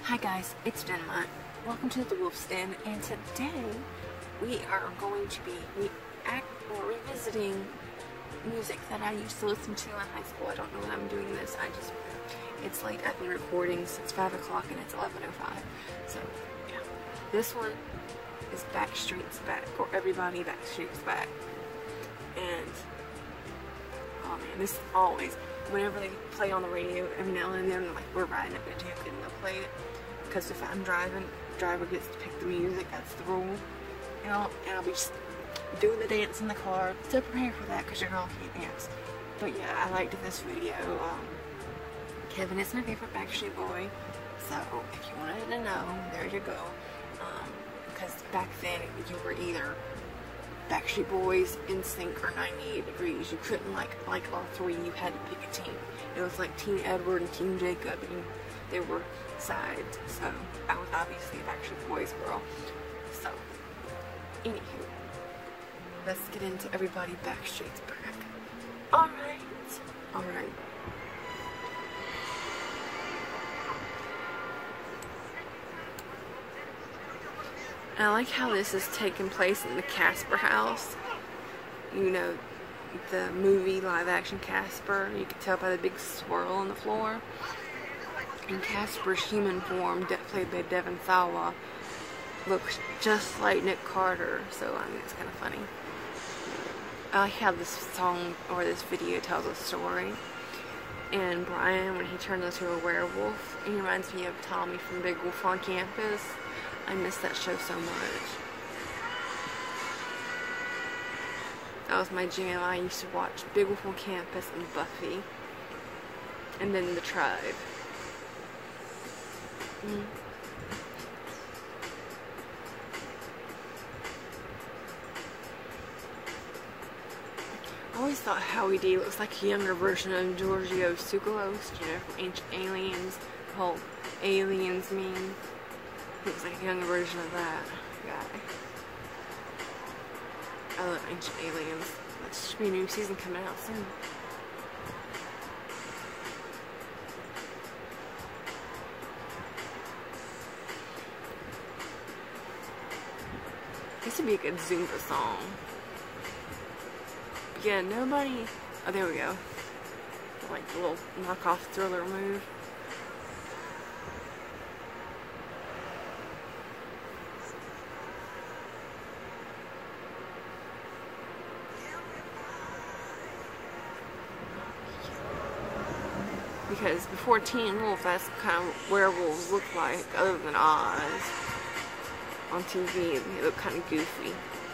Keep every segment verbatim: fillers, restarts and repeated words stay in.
Hi guys, it's Dynamite. Welcome to the Wolf's Den, and today we are going to be re act or revisiting music that I used to listen to in high school. I don't know when I'm doing this. I just it's late. I've been recording since five o'clock and it's eleven oh five. So yeah, this one is Backstreet's Back, or Everybody Backstreet's Back. And oh man, this always, whenever they play on the radio, every now and then, like, we're riding up a tip and they'll play it. Because if I'm driving, the driver gets to pick the music. That's the rule. You know, and I'll be just doing the dance in the car. So prepare for that, because your girl can't dance. But yeah, I liked this video. Um, Kevin is my favorite Backstreet Boy. So if you wanted to know, there you go. Um, because back then, you were either Backstreet Boys, N Sync, or ninety-eight degrees. You couldn't like like all three. You had to pick a team. It was like Team Edward and Team Jacob, and they were sides. So I was obviously a Backstreet Boys girl. So anywho, let's get into Everybody Backstreet's Back. All right, all right. I like how this is taking place in the Casper house. You know, the movie live-action Casper. You can tell by the big swirl on the floor. And Casper's human form, played by Devon Sawa, looks just like Nick Carter. So I mean, it's kind of funny. I like how this song or this video tells a story. And Brian, when he turns into a werewolf, he reminds me of Tommy from Big Wolf on Campus. I miss that show so much. That was my jam. I used to watch Big Wolf on Campus and Buffy. And then The Tribe. Mm. I always thought Howie D looks like a younger version of Giorgio Tsoukalos, you know, from Ancient Aliens. The whole aliens meme. He looks like a younger version of that guy. I love Ancient Aliens. There should be a new season coming out soon. This would be a good Zumba song. But yeah, nobody... Oh, there we go. Like the little knockoff Thriller move. Because before Teen Wolf, that's kind of werewolves look like, other than Oz. On T V, they look kind of goofy.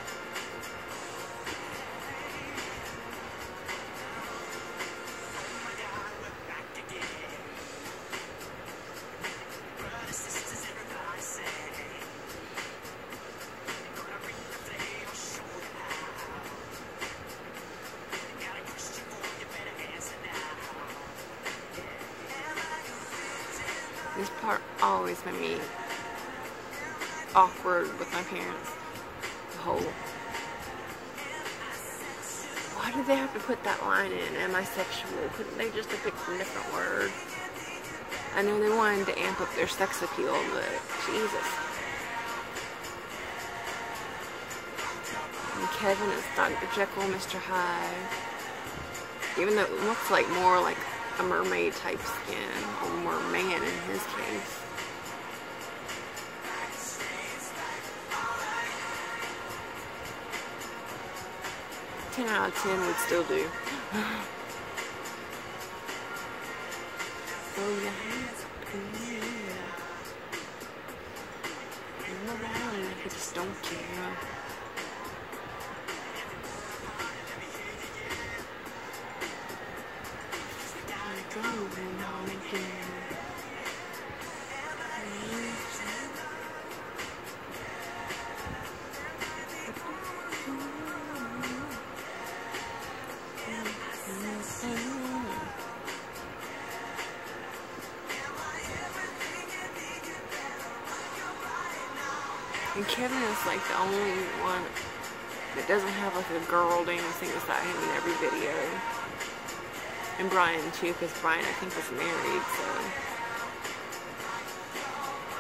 This part always made me awkward with my parents. The whole, why did they have to put that line in? Am I sexual? Couldn't they just have picked a different word? I know they wanted to amp up their sex appeal, but Jesus. And Kevin is Doctor Jekyll, Mister Hyde. Even though it looks like more like a mermaid type skin, or merman in his case. ten out of ten would still do. Oh yeah. I'm around, I just don't care. And Kevin is like the only one that doesn't have like a girl dancing beside him in every video. And Brian too, because Brian I think was married, so.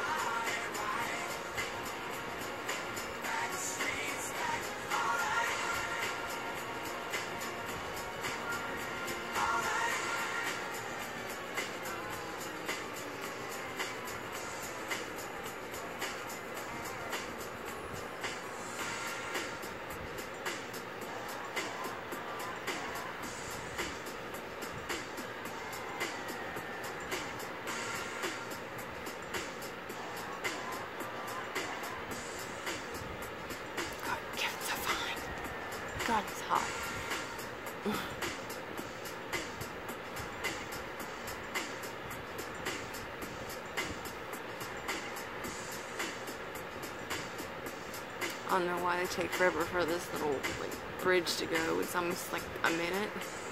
I don't know why they take forever for this little like bridge to go. It's almost like a minute.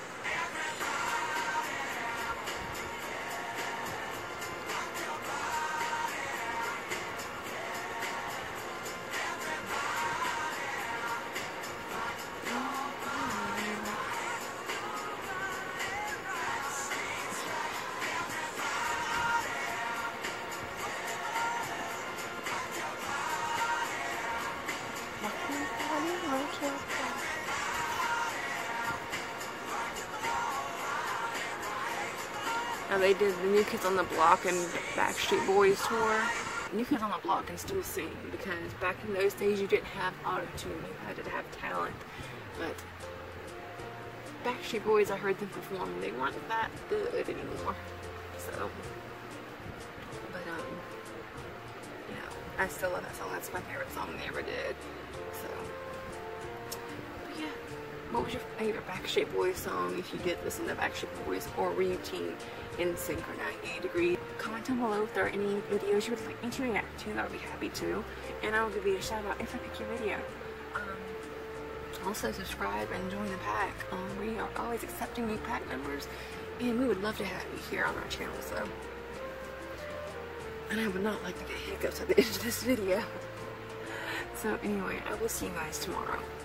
Now they did the New Kids on the Block and Backstreet Boys tour. New Kids on the Block can still sing because back in those days you didn't have auto-tune, you had to have talent. But Backstreet Boys, I heard them perform, they weren't that good anymore. So, but um, you know, I still love that song. That's my favorite song they ever did. So, but yeah. What was your favorite Backstreet Boys song if you did listen to Backstreet Boys, or were you team N Sync or ninety-eight Degrees? Comment down below if there are any videos you would like me to react to. I would be happy to, and I will give you a shout out if I pick your video. Um, also subscribe and join the pack. Um, we are always accepting new pack members, and we would love to have you here on our channel. So, and I would not like to get hiccups at the end of this video. So anyway, I will see you guys tomorrow.